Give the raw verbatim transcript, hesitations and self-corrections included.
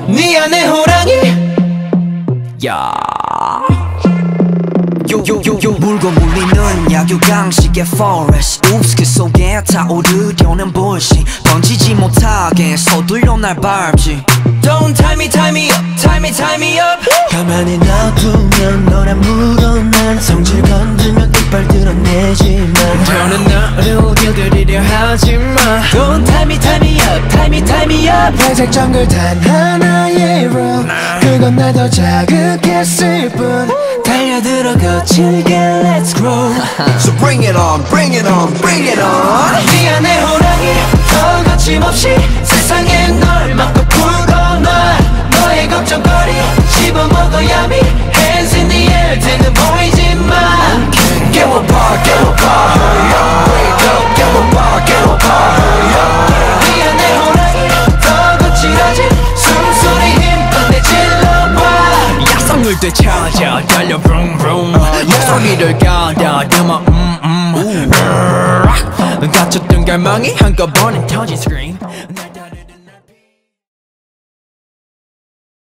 네 안에 호랑이 야 요요요요 물고 물리는 약육강식의 forest Oops 그 속에 타오르려는 bullshit 번지지 못하게 서둘러 날 밟지 Don't tie me tie me up tie me tie me up 가만히 놔두면 너란 물어난 성질 건들면 이빨 드러내지만 너는 나를 길들이려 하지마 Don't tie me tie me up tie me tie me up 회색 정글 단 하나의 rule 그건 날 더 자극했을 뿐 달려들어 거칠게 let's grow So bring it on bring it on bring it on 네 안에 호랑이 더 거침없이 세상에 널 막고 풀어놔 너의 걱정거리 씹어먹어야 미 Hands in the air 대는 보이지만 깨워봐 깨워봐 hurry up wake up 깨워봐 깨워봐 hurry up 네 안에 호랑이 더 거칠어진 숨소리 힘껏 내질러봐 야성을 되찾아 달려 vroom vroom 목소리를 가다듬어 음 음 갇혔던 갈망이 한꺼번에 터진 scream